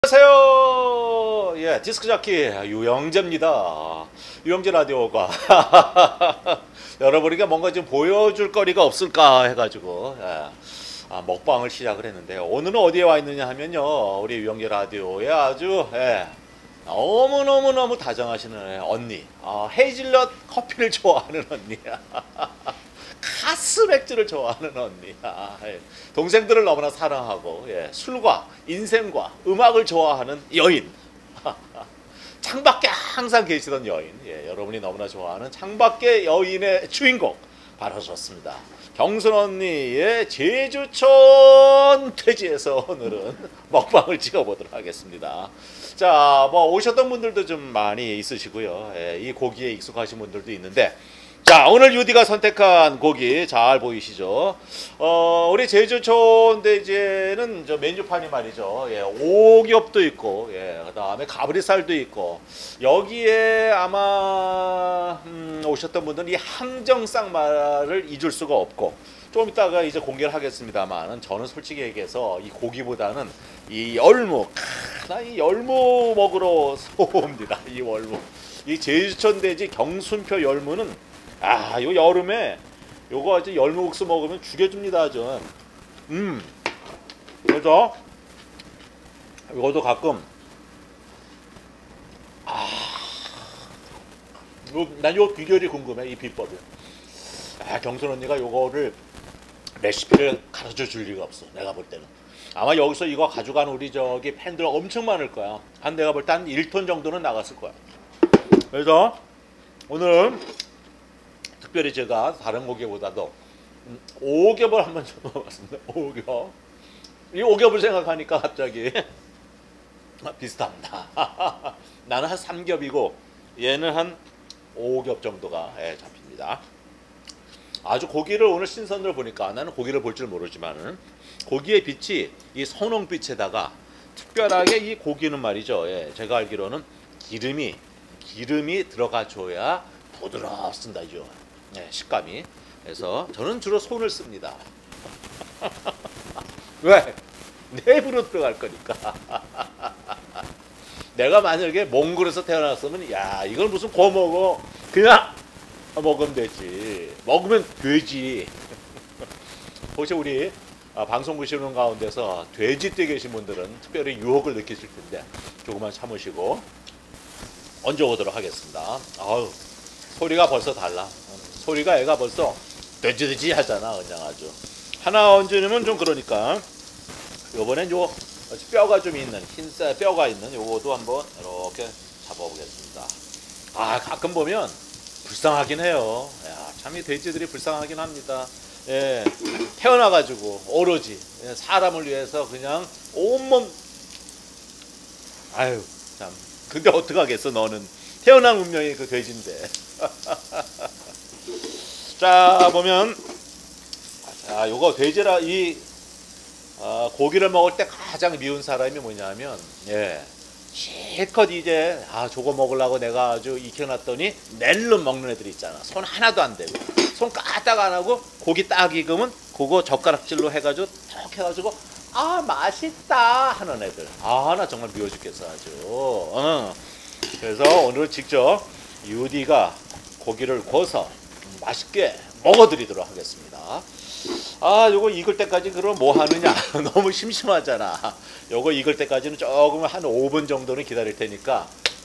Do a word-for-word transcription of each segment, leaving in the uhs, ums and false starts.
안녕하세요. 예, 디스크자키 유영재입니다. 유영재 라디오가 여러분에게 뭔가 좀 보여줄 거리가 없을까 해가지고 예, 아, 먹방을 시작을 했는데요. 오늘은 어디에 와 있느냐 하면요, 우리 유영재 라디오에 아주 예, 너무너무너무 다정하시는 언니, 아, 헤이즐넛 커피를 좋아하는 언니, 카스 맥주를 좋아하는 언니, 아, 예. 동생들을 너무나 사랑하고 예. 술과 인생과 음악을 좋아하는 여인, 창밖에 항상 계시던 여인, 예. 여러분이 너무나 좋아하는 창밖의 여인의 주인공 바로 좋습니다. 경순 언니의 제주촌 퇴지에서 오늘은 먹방을 찍어보도록 하겠습니다. 자, 뭐 오셨던 분들도 좀 많이 있으시고요. 예. 이 고기에 익숙하신 분들도 있는데, 자, 오늘 유디가 선택한 고기 잘 보이시죠? 어, 우리 제주촌 대제는 저 메뉴판이 말이죠. 예, 오겹도 있고, 예, 그 다음에 가브리살도 있고, 여기에 아마 음, 오셨던 분들은 이 항정쌍말을 잊을 수가 없고, 좀 이따가 이제 공개를 하겠습니다만, 저는 솔직히 얘기해서 이 고기보다는 이 열무, 나 이 열무 먹으러 옵니다. 이 열무, 이 제주촌 대지 경순표 열무는 아, 요 여름에 요거 아주 열무국수 먹으면 죽여줍니다, 좀. 음. 그래서 요것도 가끔 아, 요, 난 요 비결이 궁금해, 이 비법이. 아, 경순 언니가 요거를 레시피를 가르쳐 줄 리가 없어, 내가 볼 때는. 아마 여기서 이거 가져간 우리 저기 팬들 엄청 많을 거야. 한 내가 볼 때 한 일 톤 정도는 나갔을 거야. 그래서 오늘은 특별히 제가 다른 고기보다도 오겹을 한번 잡아봤습니다. 오겹. 이 오겹을 생각하니까 갑자기 비슷합니다. 나는 한 삼 겹이고 얘는 한 오 겹 정도가 예, 잡힙니다. 아주 고기를 오늘 신선을 보니까, 나는 고기를 볼 줄 모르지만 고기의 빛이 이 선홍빛에다가 특별하게 이 고기는 말이죠. 예, 제가 알기로는 기름이 기름이 들어가줘야 부드럽습니다죠. 네, 식감이. 그래서 저는 주로 손을 씁니다. 왜? 내부로 들어갈 거니까. 내가 만약에 몽골에서 태어났으면 야, 이걸 무슨 구워 먹어, 그냥 먹으면 되지. 먹으면 되지. 혹시 우리 아, 방송 보시는 가운데서 돼지떼 계신 분들은 특별히 유혹을 느끼실 텐데 조금만 참으시고 얹어보도록 하겠습니다. 아우, 소리가 벌써 달라. 소리가 애가 벌써 돼지돼지 하잖아. 그냥 아주 하나 얹으면 좀 그러니까 요번엔 요 뼈가 좀 있는 흰살 뼈가 있는 요거도 한번 이렇게 잡아보겠습니다. 아, 가끔 보면 불쌍하긴 해요. 야, 참 이 돼지들이 불쌍하긴 합니다. 예, 태어나가지고 오로지 사람을 위해서 그냥 온몸, 아유 참. 근데 어떡하겠어, 너는 태어난 운명이 그 돼지인데. 자, 보면 자, 요거 돼지라 이 어, 고기를 먹을 때 가장 미운 사람이 뭐냐면, 예, 실컷 이제 아 저거 먹으려고 내가 아주 익혀놨더니 낼름 먹는 애들 있잖아. 손 하나도 안 대고 손 까딱 안 하고 고기 딱 익으면 그거 젓가락질로 해가지고 톡 해가지고 아 맛있다 하는 애들. 아, 나 정말 미워 죽겠어 아주. 어. 그래서 오늘 직접 유디가 고기를 구워서 맛있게 먹어드리도록 하겠습니다. 아, 요거 익을 때까지 그럼 뭐 하느냐? 너무 심심하잖아. 요거 익을 때까지는 조금 한 오 분 정도는 기다릴 테니까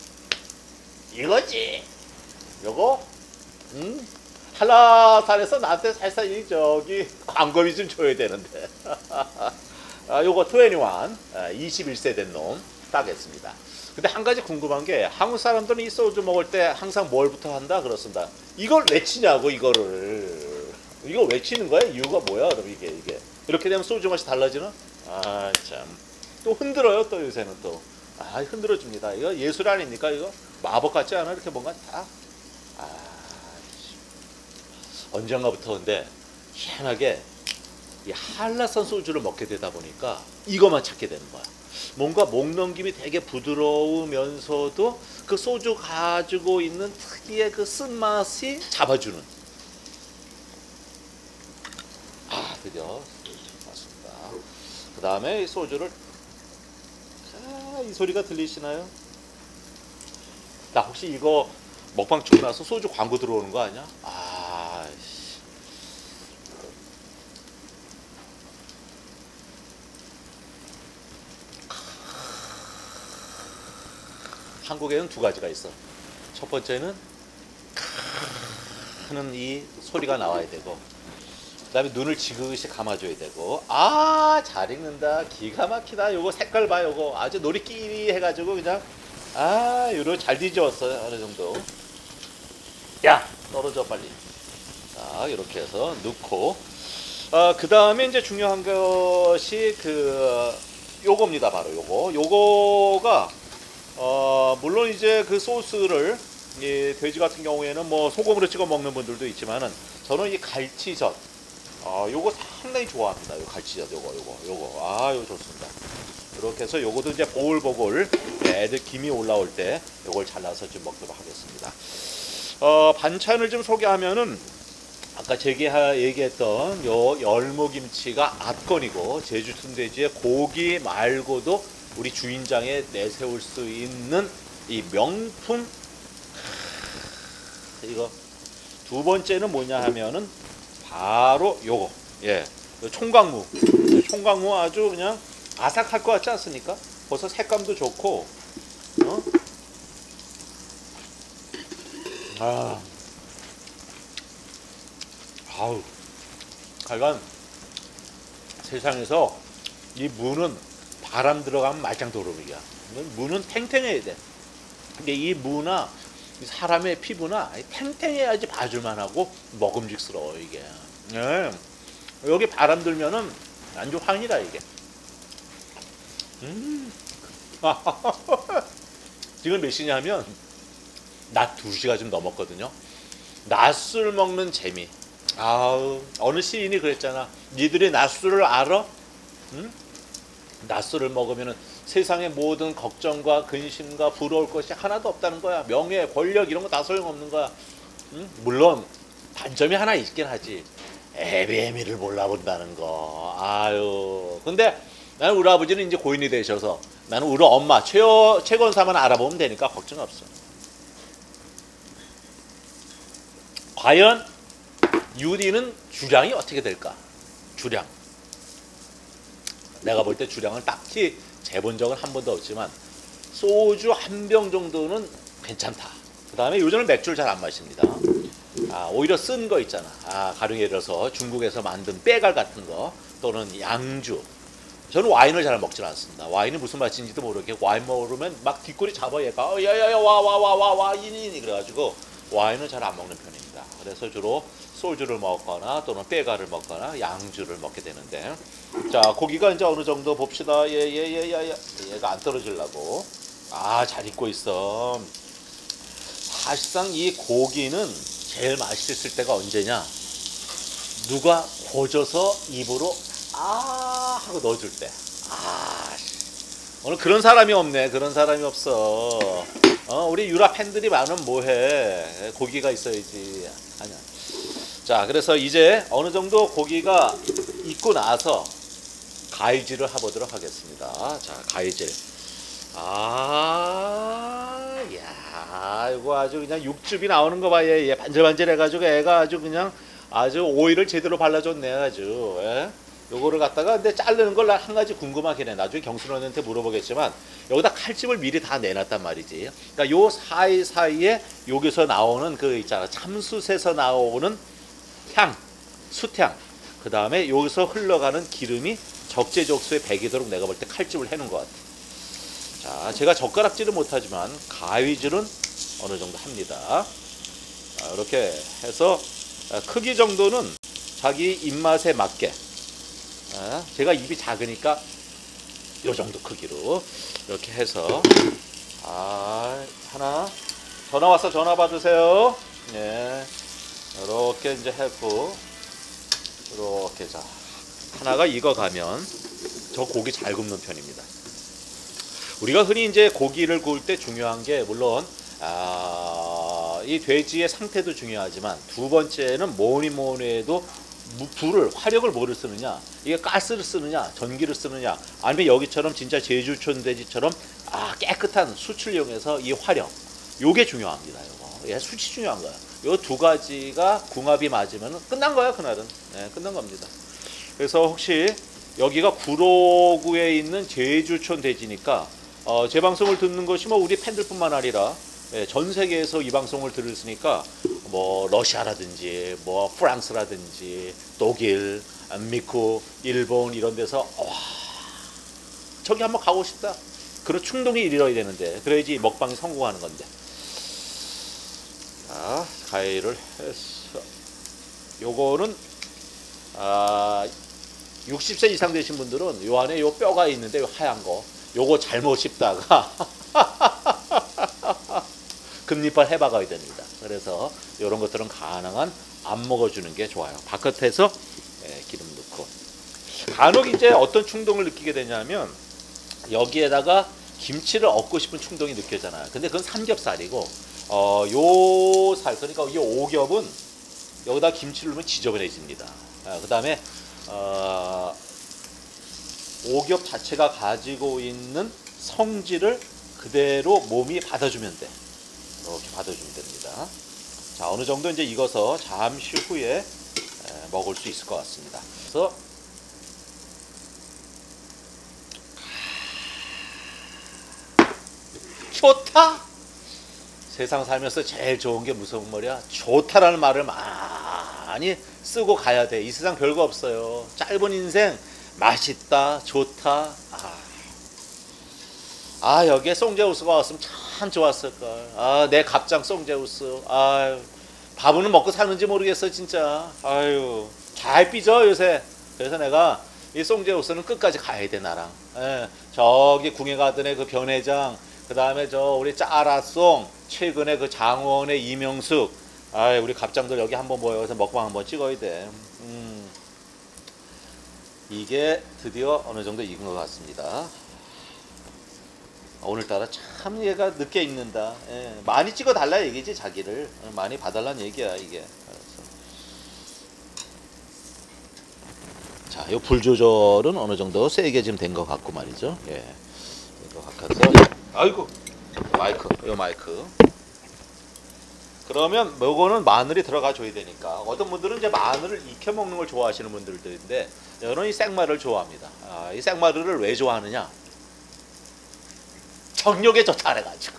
이거지. 요거 음? 한라산에서 나한테 살살 이 저기 광고비 좀 줘야 되는데. 아, 요거 이십일, 이십일 세 된 놈 따겠습니다. 근데 한 가지 궁금한 게, 한국 사람들은 이 소주 먹을 때 항상 뭘부터 한다 그렇습니다. 이걸 왜 치냐고, 이거를. 이거 왜 치는 거야? 이유가 뭐야? 그럼 이게 이게 이렇게 되면 소주 맛이 달라지나? 아, 참. 또 흔들어요, 또 요새는 또. 아, 흔들어 줍니다. 이거 예술 아닙니까? 이거 마법 같지 않아? 이렇게 뭔가 다. 아, 언젠가부터 근데 희한하게 이 한라산 소주를 먹게 되다 보니까 이것만 찾게 되는 거야. 뭔가 목 넘김이 되게 부드러우면서도 그 소주 가지고 있는 특유의 그 쓴맛이 잡아주는. 아, 드디어 맞습니다. 그 다음에 이 소주를 이 소리가 들리시나요? 나 혹시 이거 먹방 찍고 나서 소주 광고 들어오는 거 아니야? 아, 씨. 한국에는 두 가지가 있어. 첫 번째는 하는 이 소리가 나와야 되고, 그 다음에 눈을 지그시 감아줘야 되고. 아, 잘 읽는다. 기가 막히다. 요거 색깔 봐. 요거 아주 놀이끼리 해가지고 그냥 아, 요거 잘 뒤집었어요. 어느 정도. 야, 떨어져 빨리. 자, 이렇게 해서 넣고, 어, 그 다음에 이제 중요한 것이 그 요겁니다. 바로 요거. 요거가 어, 물론 이제 그 소스를 이 돼지 같은 경우에는 뭐 소금으로 찍어 먹는 분들도 있지만은 저는 이 갈치젓, 어, 요거 상당히 좋아합니다. 요 갈치젓 요거 요거 요거 아, 요거 좋습니다. 이렇게 해서 요것도 이제 보글보글 애들 김이 올라올 때 요걸 잘라서 좀 먹도록 하겠습니다. 어, 반찬을 좀 소개하면은 아까 제가 얘기했던 요 열무김치가 압권이고, 제주 순대지의 고기 말고도 우리 주인장에 내세울 수 있는 이 명품. 이거 두 번째는 뭐냐 하면은 바로 요거, 예, 총각무. 총각무 아주 그냥 아삭할 것 같지 않습니까? 벌써 색감도 좋고, 어? 아, 아우, 하여간 세상에서 이 무는 바람 들어가면 말짱 도루묵이야. 무는 탱탱해야 돼. 근데 이 무나 이 사람의 피부나 탱탱해야지 봐줄만하고 먹음직스러워 이게. 예. 여기 바람 들면은 아주 황이다 이게. 음. 지금 몇 시냐면 낮 두 시가 좀 넘었거든요. 낮술 먹는 재미. 아우, 어느 시인이 그랬잖아. 니들이 낮술을 알아? 응? 낮술을 먹으면 세상의 모든 걱정과 근심과 부러울 것이 하나도 없다는 거야. 명예, 권력 이런 거 다 소용없는 거야. 응? 물론 단점이 하나 있긴 하지. 애비애미를 몰라본다는 거. 아유. 근데 나는 우리 아버지는 이제 고인이 되셔서 나는 우리 엄마 최어, 최건사만 알아보면 되니까 걱정 없어. 과연 유리는 주량이 어떻게 될까? 주량. 내가 볼 때 주량은 딱히 재본 적은 한 번도 없지만 소주 한 병 정도는 괜찮다. 그 다음에 요즘은 맥주를 잘 안 마십니다. 아, 오히려 쓴 거 있잖아. 아, 가령 예를 들어서 중국에서 만든 빼갈 같은 거, 또는 양주. 저는 와인을 잘 먹지 않습니다. 와인이 무슨 맛인지도 모르게 와인 먹으면 막 뒷골이 잡아 얘가. 어, 야야야, 와 와 와 와 와 이니 그래가지고 와인을 잘 안 먹는 편입니다. 그래서 주로 소주를 먹거나 또는 빼가를 먹거나 양주를 먹게 되는데, 자, 고기가 이제 어느 정도 봅시다. 예, 예, 예, 예, 예. 얘가 안 떨어지려고. 아, 잘 익고 있어. 사실상 이 고기는 제일 맛있을 때가 언제냐? 누가 고져서 입으로 아 하고 넣어줄 때. 아, 오늘 그런 사람이 없네. 그런 사람이 없어. 어, 우리 유라 팬들이 많으면 뭐해? 고기가 있어야지. 아니야. 자, 그래서 이제 어느 정도 고기가 익고 나서 가위질을 해보도록 하겠습니다. 자, 가위질. 아, 야, 이거 아주 그냥 육즙이 나오는 거 봐. 얘, 얘 반질반질해가지고 애가 아주 그냥 아주 오일을 제대로 발라줬네, 아주. 예? 요거를 갖다가 근데 자르는 걸 한 가지 궁금하긴 해. 나중에 경순원한테 물어보겠지만 여기다 칼집을 미리 다 내놨단 말이지. 그러니까 요 사이사이에 여기서 나오는 그 있잖아, 참숯에서 나오는 향, 숯향, 그 다음에 여기서 흘러가는 기름이 적재적소에 배기도록 내가 볼 때 칼집을 해놓은 것 같아. 자, 제가 젓가락질은 못하지만 가위질은 어느 정도 합니다. 자, 이렇게 해서 크기 정도는 자기 입맛에 맞게, 제가 입이 작으니까 이 정도 크기로 이렇게 해서, 아, 하나, 전화 왔어. 전화 받으세요. 네, 이렇게 이제 했고, 이렇게. 자, 하나가 익어가면 저 고기 잘 굽는 편입니다. 우리가 흔히 이제 고기를 구울 때 중요한 게 물론 아, 이 돼지의 상태도 중요하지만 두 번째는 뭐니 뭐니 해도 불을, 화력을 뭐를 쓰느냐, 이게 가스를 쓰느냐 전기를 쓰느냐, 아니면 여기처럼 진짜 제주촌 돼지처럼 아, 깨끗한 수치를 이용해서 이 화력, 요게 중요합니다. 요거. 예, 수치 중요한 거야. 요 두 가지가 궁합이 맞으면 끝난 거야, 그날은. 예, 끝난 겁니다. 그래서 혹시 여기가 구로구에 있는 제주촌 대지니까 어, 제 방송을 듣는 것이 뭐 우리 팬들뿐만 아니라 예, 전 세계에서 이 방송을 들으시니까 뭐 러시아라든지 뭐 프랑스라든지 독일, 미국, 일본 이런 데서 와, 저기 한번 가고 싶다. 그런 충동이 일어야 되는데 그래야지 먹방이 성공하는 건데. 자, 가위를 해서 요거는 아, 육십 세 이상 되신 분들은 요 안에 요 뼈가 있는데 요 하얀 거 요거 잘못 씹다가 금리빨 해박아야 됩니다. 그래서 이런 것들은 가능한 안 먹어주는 게 좋아요. 바깥에서 예, 기름 넣고. 간혹 이제 어떤 충동을 느끼게 되냐면 여기에다가 김치를 얻고 싶은 충동이 느껴잖아요. 근데 그건 삼겹살이고 어, 요 살, 그러니까 이 오겹은 여기다 김치를 넣으면 지저분해집니다. 아, 그 다음에 어, 오겹 자체가 가지고 있는 성질을 그대로 몸이 받아주면 돼. 이렇게 받아주면 됩니다. 자, 어느 정도 이제 익어서 잠시 후에 에, 먹을 수 있을 것 같습니다. 그래서 좋다. 세상 살면서 제일 좋은 게 무슨 말이야? 좋다라는 말을 많이 쓰고 가야 돼. 이 세상 별거 없어요. 짧은 인생 맛있다, 좋다. 아, 아 여기에 송제우스가 왔으면 참 좋았을걸. 아, 내 갑장 송제우스. 아, 밥은 먹고 사는지 모르겠어 진짜. 아유, 잘 삐져 요새. 그래서 내가 이 송제우스는 끝까지 가야 돼 나랑. 예, 저기 궁예 가든의 그 변회장, 그 다음에 저 우리 짜라송, 최근에 그 장원의 이명숙. 아, 우리 갑장들 여기 한번 모여서 먹방 한번 찍어야 돼. 음, 이게 드디어 어느 정도 익은 것 같습니다. 오늘따라 참 얘가 늦게 익는다. 예, 많이 찍어 달라 얘기지 자기를. 많이 봐달라는 얘기야 이게. 알았어. 자, 이 불 조절은 어느 정도 세게 지금 된 것 같고 말이죠. 예, 이거 바꿔서. 아이고, 마이크, 요 마이크. 그러면 요거는 마늘이 들어가 줘야 되니까. 어떤 분들은 이제 마늘을 익혀 먹는 걸 좋아하시는 분들인데 저는 이 생마늘을 좋아합니다. 아, 이 생마늘을 왜 좋아하느냐? 정력에 좋다 그래가지고.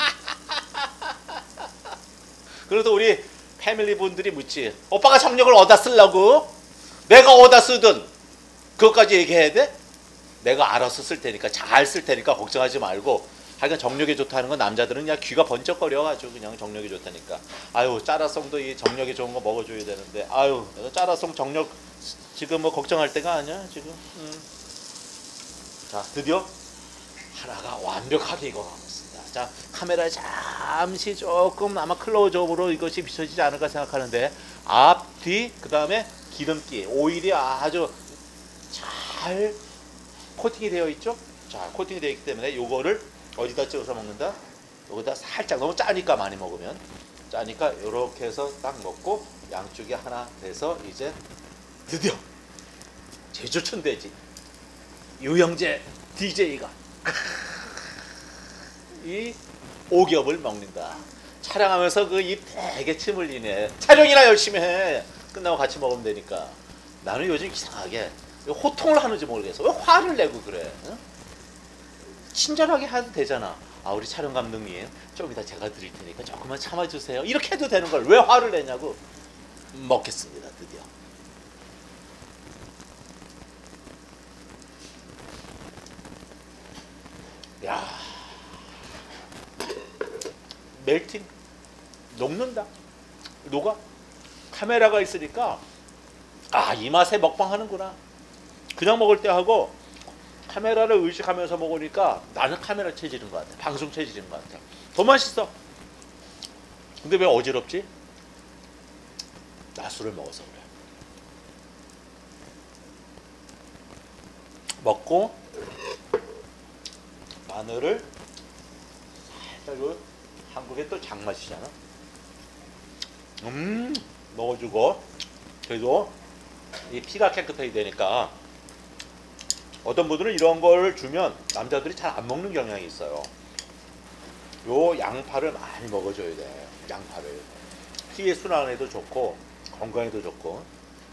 그래도 우리 패밀리 분들이 묻지. 오빠가 정력을 어디다 쓰려고? 내가 어디다 쓰든 그것까지 얘기해야 돼? 내가 알아서 쓸 테니까, 잘 쓸 테니까 걱정하지 말고. 하여간 정력에 좋다는 건 남자들은 그냥 귀가 번쩍거려가지고 그냥 정력이 좋다니까. 아유, 짜라송도 이 정력이 좋은 거 먹어줘야 되는데, 아유, 짜라송 정력 지금 뭐 걱정할 때가 아니야 지금. 음. 자, 드디어 하나가 완벽하게 익어가겠습니다. 자, 카메라에 잠시 조금 아마 클로즈업으로 이것이 비춰지지 않을까 생각하는데 앞, 뒤, 그 다음에 기름기, 오일이 아주 잘 코팅이 되어 있죠. 자, 코팅이 되어 있기 때문에 요거를 어디다 찍어서 먹는다? 여기다 살짝, 너무 짜니까 많이 먹으면 짜니까 이렇게 해서 딱 먹고 양쪽에 하나 돼서 이제 드디어 제주촌 돼지 유영재 디제이가 이 오겹을 먹는다. 촬영하면서 그 입 되게 침 흘리네. 촬영이나 열심히 해. 끝나고 같이 먹으면 되니까. 나는 요즘 이상하게 왜 호통을 하는지 모르겠어. 왜 화를 내고 그래? 응? 친절하게 해도 되잖아. 아, 우리 촬영 감독님 좀 이따 제가 드릴 테니까 조금만 참아주세요. 이렇게 해도 되는 걸 왜 화를 내냐고. 먹겠습니다 드디어. 야, 멜팅, 녹는다. 녹아. 카메라가 있으니까 아, 이 맛에 먹방 하는구나. 그냥 먹을 때 하고 카메라를 의식하면서 먹으니까 나는 카메라 체질인 것 같아. 방송 체질인 것 같아. 더 맛있어. 근데 왜 어지럽지? 낮술을 먹어서 그래. 먹고 마늘을 살짝, 한국에 또 장맛이잖아. 음, 먹어주고. 그래도 이 피가 깨끗해야 되니까 어떤 분들은 이런 걸 주면 남자들이 잘 안 먹는 경향이 있어요. 요 양파를 많이 먹어줘야 돼. 양파를 피의 순환에도 좋고 건강에도 좋고.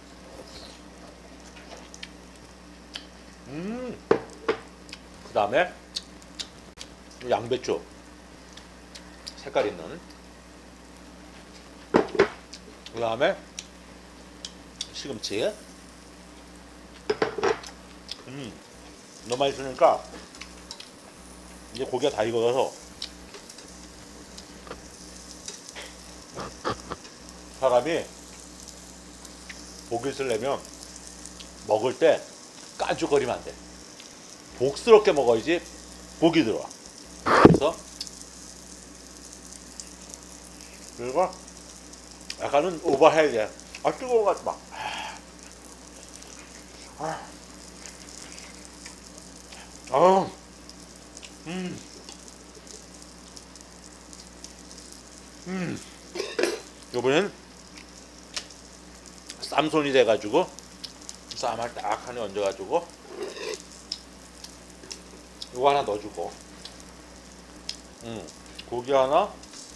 음. 그 다음에 양배추 색깔 있는. 그 다음에 시금치. 음, 너무 많이 쓰니까 이제 고기가 다 익어서 사람이 고기 쓰려면 먹을 때 깐죽거리면 안 돼. 복스럽게 먹어야지 고기 들어와. 그래서 그리고 약간은 오버해야 돼. 아 뜨거워가지고 막. 아, 아, 음, 음. 요번엔 쌈손이 돼가지고 쌈을 딱 하나 얹어가지고 요거 하나 넣어주고, 음, 고기 하나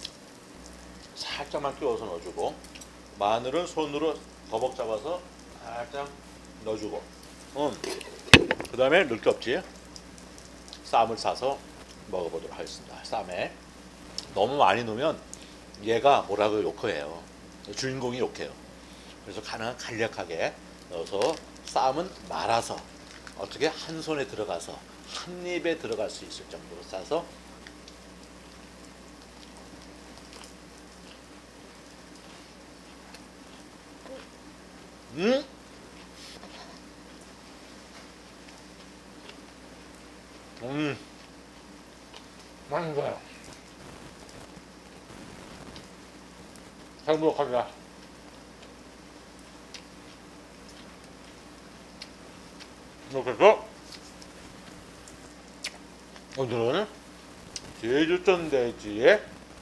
살짝만 끼워서 넣어주고, 마늘은 손으로 더벅 잡아서 살짝 넣어주고, 음, 그 다음에 넣을 게 없지. 쌈을 싸서 먹어보도록 하겠습니다. 쌈에 너무 많이 넣으면 얘가 뭐라고 욕해요. 주인공이 욕해요. 그래서 가능한 간략하게 넣어서 쌈은 말아서 어떻게 한 손에 들어가서 한 입에 들어갈 수 있을 정도로 싸서 음? 음, 맛있어요. 행복합니다. 이렇게 해서 오늘은 제주천 돼지의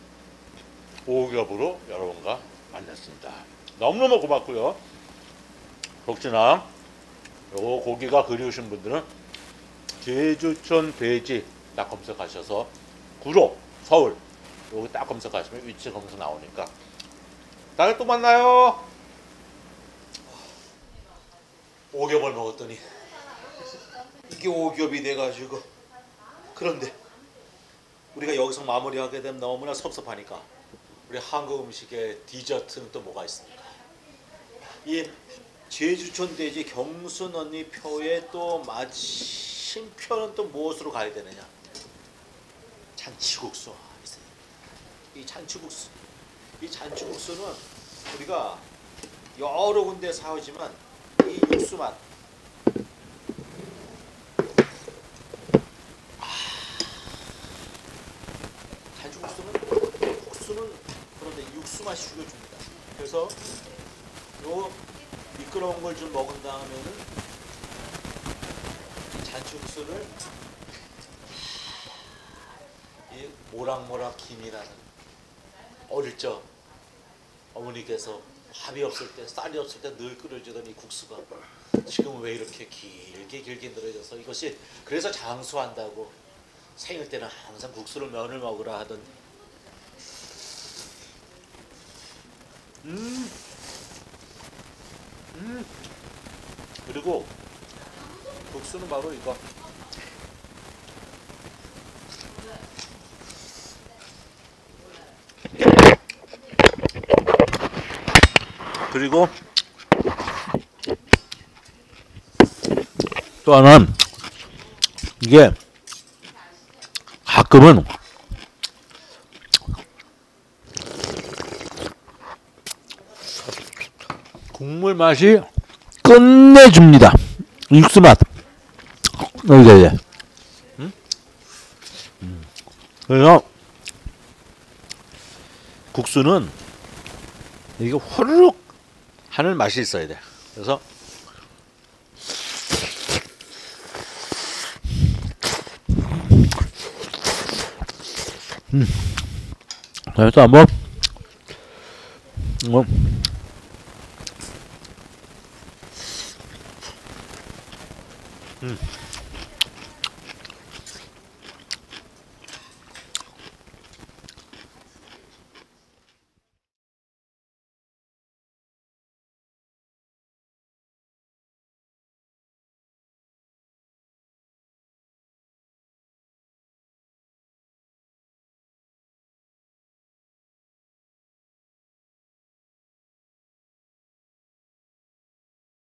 오겹으로 여러분과 만났습니다. 너무너무 고맙고요. 혹시나 요 고기가 그리우신 분들은 제주천 돼지 딱 검색하셔서 구로 서울 여기 딱 검색하시면 위치 검색 나오니까 다음에 또 만나요. 오겹을 먹었더니 이게 오겹이 돼가지고, 그런데 우리가 여기서 마무리하게 되면 너무나 섭섭하니까 우리 한국 음식의 디저트는 또 뭐가 있습니까? 이 제주천 돼지 경순 언니 표에 또 마침표는 또 무엇으로 가야 되느냐? 잔치국수. 이 잔치국수, 이 잔치국수는 우리가 여러 군데 사오지만 이 육수 맛, 아, 잔치국수는 국수는 그런데 육수 맛이 죽여줍니다. 그래서 요 미끄러운 걸 좀 먹은 다음에는 이 잔치국수를 이 모락모락 김이라는, 어릴 적 어머니께서 밥이 없을 때, 쌀이 없을 때 늘 끓여주던 이 국수가 지금 왜 이렇게 길게 길게 늘어져서, 이것이 그래서 장수한다고 생일 때는 항상 국수를 면을 먹으라 하던. 음, 음. 그리고 국수는 바로 이거. 그리고 또 하나는 이게 가끔은 국물 맛이 끝내줍니다. 육수 맛. 여기가 이제. 음? 음. 그래서 국수는 이게 후루룩 하는 맛이 있어야 돼. 그래서 음. 그래서 한번 뭐 음.